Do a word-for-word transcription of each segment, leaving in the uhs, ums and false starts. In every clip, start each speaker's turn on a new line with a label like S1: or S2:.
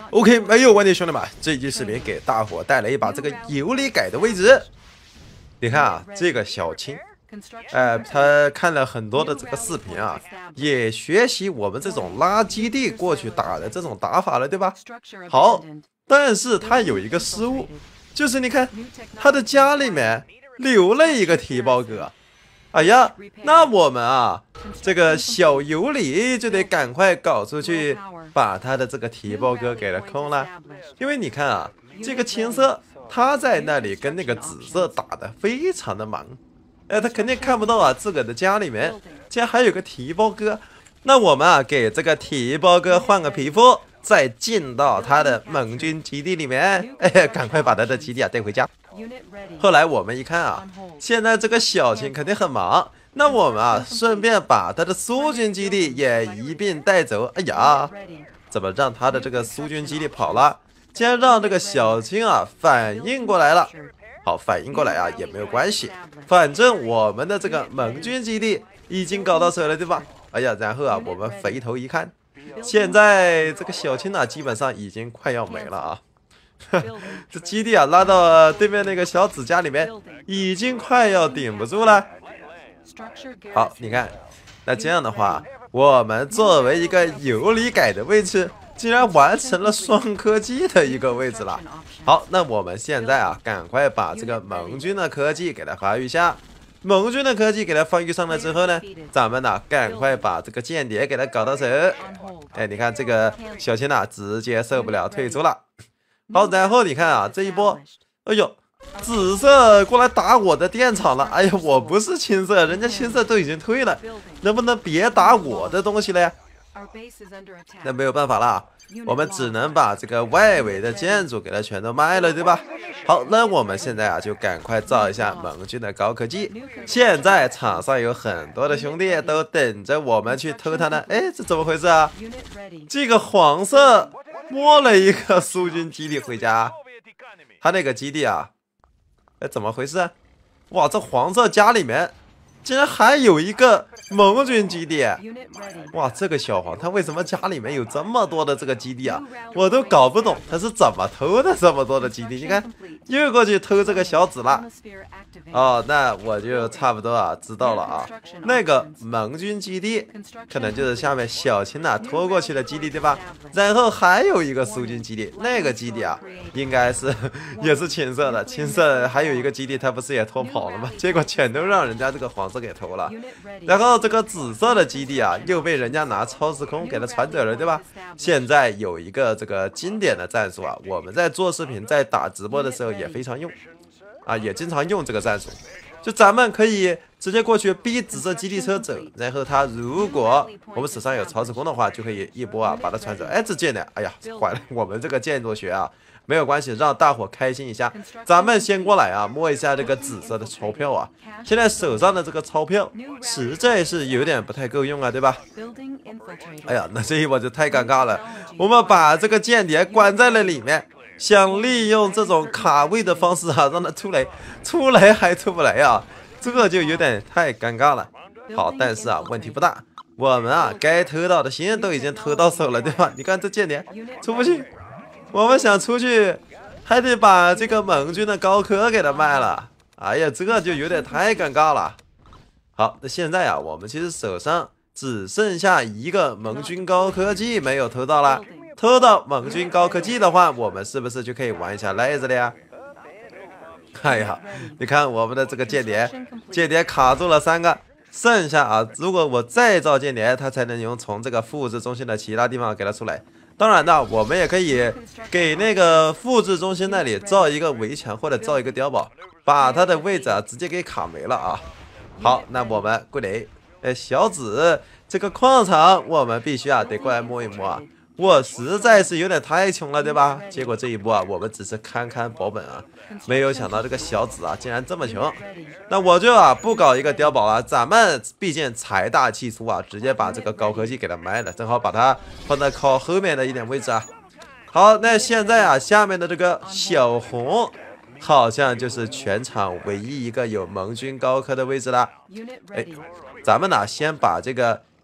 S1: OK， 没有问题，兄弟们，这期视频给大伙带来一把这个有理改的位置。你看啊，这个小青，呃，他看了很多的这个视频啊，也学习我们这种拉基地过去打的这种打法了，对吧？好，但是他有一个失误，就是你看他的家里面留了一个提包哥。哎呀，那我们啊，这个小尤里就得赶快搞出去，把他的这个提包哥给了空了。因为你看啊，这个青色他在那里跟那个紫色打的非常的忙，哎，他肯定看不到啊，自个的家里面竟然还有个提包哥。那我们啊，给这个提包哥换个皮肤，再进到他的盟军基地里面，哎，赶快把他的基地啊带回家。后来我们一看啊，现在这个小青肯定很忙，那我们啊顺便把他的苏军基地也一并带走。哎呀，怎么让他的这个苏军基地跑了？竟然让这个小青啊反应过来了。好，反应过来啊也没有关系，反正我们的这个盟军基地已经搞到手了，对吧？哎呀，然后啊我们回头一看，现在这个小青啊基本上已经快要没了啊。这基地啊拉到对面那个小紫家里面，已经快要顶不住了。好，你看，那这样的话，我们作为一个有理改的位置，竟然完成了双科技的一个位置了。好，那我们现在啊，赶快把这个盟军的科技给它发育下。盟军的科技给它发育上来之后呢，咱们呢赶快把这个间谍给它搞到手。哎，你看这个小青啊，直接受不了退出了。好，然后你看啊，这一波，哎呦，紫色过来打我的电厂了。哎呀，我不是青色，人家青色都已经退了，能不能别打我的东西了呀？那没有办法了，我们只能把这个外围的建筑给它全都卖了，对吧？好，那我们现在啊，就赶快造一下盟军的高科技。现在场上有很多的兄弟都等着我们去偷它呢。哎，这怎么回事啊？这个黄色摸了一个苏军基地回家，他那个基地啊，哎，怎么回事？哇，这黄色家里面竟然还有一个盟军基地！哇，这个小黄他为什么家里面有这么多的这个基地啊？我都搞不懂他是怎么偷的这么多的基地。你看，又过去偷这个小紫了。哦，那我就差不多啊知道了啊。那个盟军基地可能就是下面小青啊拖过去的基地，对吧？然后还有一个苏军基地，那个基地啊应该是也是青色的，青色还有一个基地，他不是也拖跑了吗？结果全都让人家这个黄色给偷了。然后这个紫色的基地啊又被人家拿超时空给它传走了，对吧？现在有一个这个经典的战术啊，我们在做视频在打直播的时候也非常用啊，也经常用这个战术，就咱们可以直接过去逼紫色基地车走，然后他如果我们手上有超时空的话，就可以一波啊把它传走。哎，这贱的，哎呀，坏了，我们这个建筑学啊没有关系，让大伙开心一下。咱们先过来啊摸一下这个紫色的钞票啊，现在手上的这个钞票实在是有点不太够用啊，对吧？哎呀，那这一波就太尴尬了，我们把这个间谍关在了里面，想利用这种卡位的方式啊让他出来，出来还出不来啊，这个就有点太尴尬了。好，但是啊问题不大，我们啊该偷到的心都已经偷到手了，对吧？你看这间谍出不去，我们想出去还得把这个盟军的高科给他卖了。哎呀，这个就有点太尴尬了。好，那现在啊我们其实手上只剩下一个盟军高科技没有偷到了。偷到盟军高科技的话，我们是不是就可以玩一下赖子了呀？哎呀，你看我们的这个间谍，间谍卡住了三个，剩下啊，如果我再造间谍，他才能用从这个复制中心的其他地方给他出来。当然呢，我们也可以给那个复制中心那里造一个围墙或者造一个碉堡，把他的位置啊直接给卡没了啊。好，那我们过来，哎，小紫这个矿场我们必须啊得过来摸一摸啊。我实在是有点太穷了，对吧？结果这一波啊，我们只是堪堪保本啊，没有想到这个小紫啊竟然这么穷。那我就啊不搞一个碉堡了，咱们毕竟财大气粗啊，直接把这个高科技给它卖了，正好把它放在靠后面的一点位置啊。好，那现在啊，下面的这个小红好像就是全场唯一一个有盟军高科的位置了。哎，咱们呢先把这个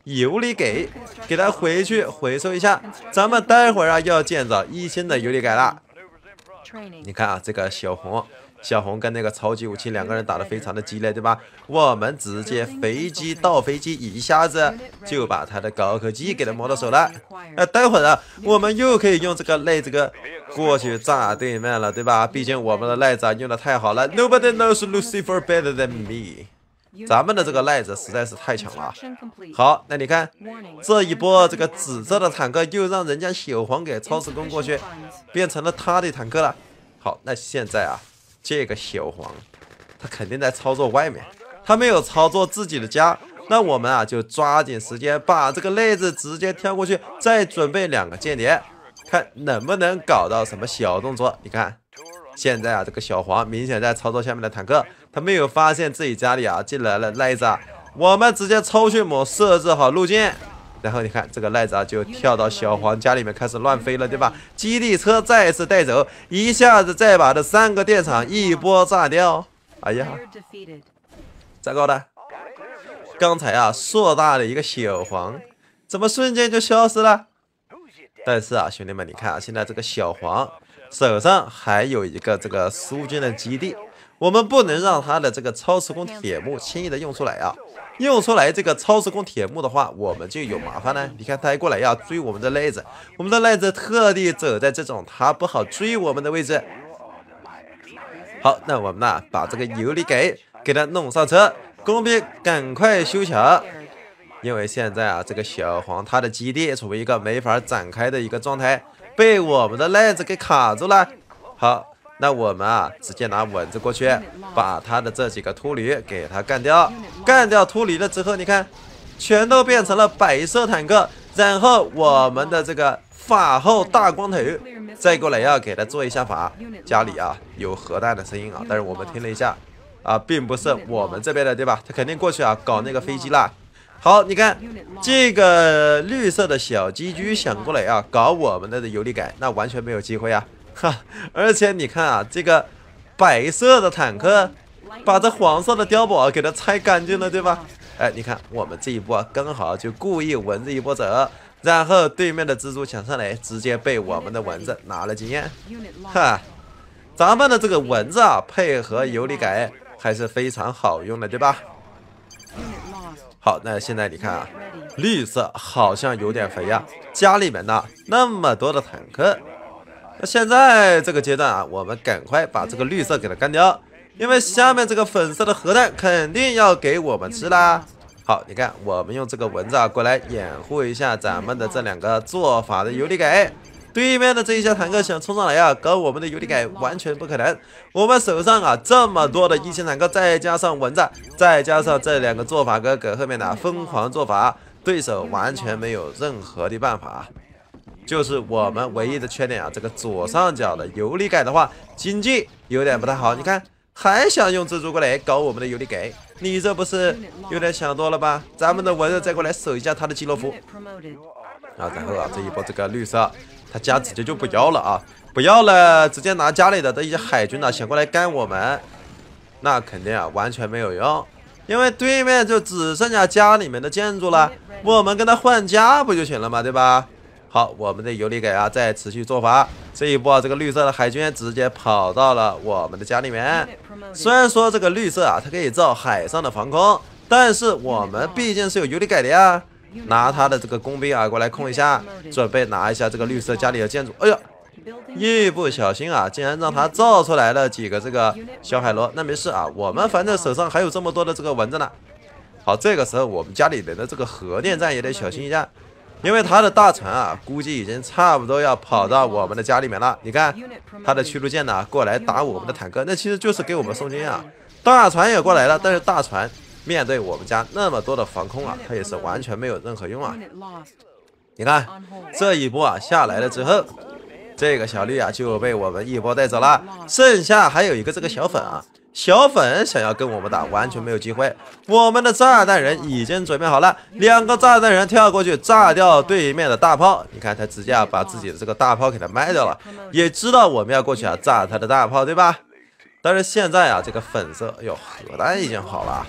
S1: 尤里给，给它回去回收一下。咱们待会儿啊要建造一星的尤里改了。你看啊，这个小红。 小红跟那个超级武器两个人打得非常的激烈，对吧？我们直接飞机倒飞机，一下子就把他的高科技给他摸到手了。那待会儿啊，我们又可以用这个赖这个过去炸对面了，对吧？毕竟我们的赖子用的太好了 ，Nobody knows Lucifer better than me。咱们的这个赖子实在是太强了。好，那你看这一波这个紫色的坦克又让人家小黄给超时空过去，变成了他的坦克了。好，那现在啊。 这个小黄，他肯定在操作外面，他没有操作自己的家。那我们啊，就抓紧时间把这个类子直接跳过去，再准备两个间谍，看能不能搞到什么小动作。你看，现在啊，这个小黄明显在操作下面的坦克，他没有发现自己家里啊进来了赖子啊，我们直接抽迅猛设置好路径。 然后你看这个赖子啊，就跳到小黄家里面开始乱飞了，对吧？基地车再次带走，一下子再把这三个电厂一波炸掉。哎呀，糟糕了！刚才啊，硕大的一个小黄，怎么瞬间就消失了？但是啊，兄弟们，你看啊，现在这个小黄手上还有一个这个苏军的基地，我们不能让他的这个超时空铁幕轻易的用出来啊！ 用出来这个超时空铁幕的话，我们就有麻烦了。你看他过来要追我们的赖子，我们的赖子特地走在这种他不好追我们的位置。好，那我们呢把这个尤里给给他弄上车，工兵赶快修桥，因为现在啊这个小黄他的基地处于一个没法展开的一个状态，被我们的赖子给卡住了。好。 那我们啊，直接拿蚊子过去，把他的这几个秃驴给他干掉。干掉秃驴了之后，你看，全都变成了白色坦克。然后我们的这个法后大光头再过来要给他做一下法。家里啊有核弹的声音啊，但是我们听了一下啊，并不是我们这边的，对吧？他肯定过去啊搞那个飞机啦。好，你看这个绿色的小鸡居想过来啊搞我们的游离改，那完全没有机会啊。 哈，而且你看啊，这个白色的坦克把这黄色的碉堡给它拆干净了，对吧？哎，你看我们这一波刚好就故意蚊子一波走，然后对面的蜘蛛抢上来，直接被我们的蚊子拿了经验。哈，咱们的这个蚊子啊，配合游离改还是非常好用的，对吧？好，那现在你看啊，绿色好像有点肥呀，家里面呢那么多的坦克。 那现在这个阶段啊，我们赶快把这个绿色给它干掉，因为下面这个粉色的核弹肯定要给我们吃啦。好，你看，我们用这个蚊子啊过来掩护一下咱们的这两个做法的游离改。对面的这一些坦克想冲上来啊，搞我们的游离改完全不可能。我们手上啊这么多的一星坦克，再加上蚊子，再加上这两个做法哥搁后面的疯狂做法，对手完全没有任何的办法。 就是我们唯一的缺点啊，这个左上角的游离改的话，经济有点不太好。你看，还想用蜘蛛过来搞我们的游离改，你这不是有点想多了吧？咱们的蚊子再过来守一下他的基洛夫。啊，然后啊，这一波这个绿色，他家直接就不要了啊，不要了，直接拿家里的这一些海军呢、啊、想过来干我们，那肯定啊完全没有用，因为对面就只剩下家里面的建筑了，我们跟他换家不就行了嘛，对吧？ 好，我们的游离改啊，在持续做法。这一波啊，这个绿色的海军直接跑到了我们的家里面。虽然说这个绿色啊，它可以造海上的防空，但是我们毕竟是有游离改的呀。拿他的这个工兵啊过来控一下，准备拿一下这个绿色家里的建筑。哎呀，一不小心啊，竟然让他造出来了几个这个小海螺。那没事啊，我们反正手上还有这么多的这个蚊子呢。好，这个时候我们家里人的这个核电站也得小心一下。 因为他的大船啊，估计已经差不多要跑到我们的家里面了。你看，他的驱逐舰呢过来打我们的坦克，那其实就是给我们送军啊。大船也过来了，但是大船面对我们家那么多的防空啊，它也是完全没有任何用啊。你看这一波啊下来了之后，这个小绿啊就被我们一波带走了，剩下还有一个这个小粉啊。 小粉想要跟我们打，完全没有机会。我们的炸弹人已经准备好了，两个炸弹人跳过去炸掉对面的大炮。你看他直接啊把自己的这个大炮给他卖掉了，也知道我们要过去啊炸他的大炮，对吧？但是现在啊这个粉色，哎呦，核弹已经好了，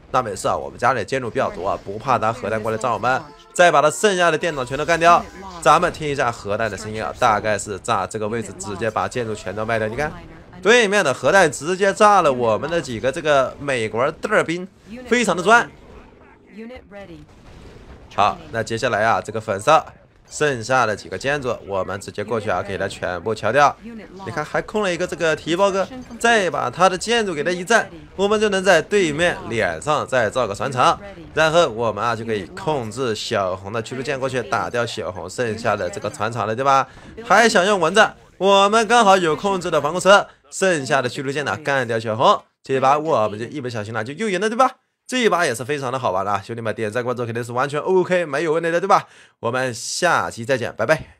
S1: 那没事啊，我们家里建筑比较多啊，不怕他核弹过来炸我们，再把他剩下的电脑全都干掉。咱们听一下核弹的声音啊，大概是炸这个位置，直接把建筑全都卖掉。你看，对面的核弹直接炸了我们的几个这个美国的兵，非常的赚。好，那接下来啊，这个粉色。 剩下的几个建筑，我们直接过去啊，给它全部敲掉。你看，还空了一个这个提包哥，再把他的建筑给他一占，我们就能在对面脸上再造个船厂，然后我们啊就可以控制小红的驱逐舰过去打掉小红剩下的这个船厂了，对吧？还想用蚊子，我们刚好有控制的防空车，剩下的驱逐舰呢干掉小红，这把我们就一不小心呢就又赢了，对吧？ 这一把也是非常的好玩啊，兄弟们点赞关注肯定是完全 OK 没有问题的，对吧？我们下期再见，拜拜。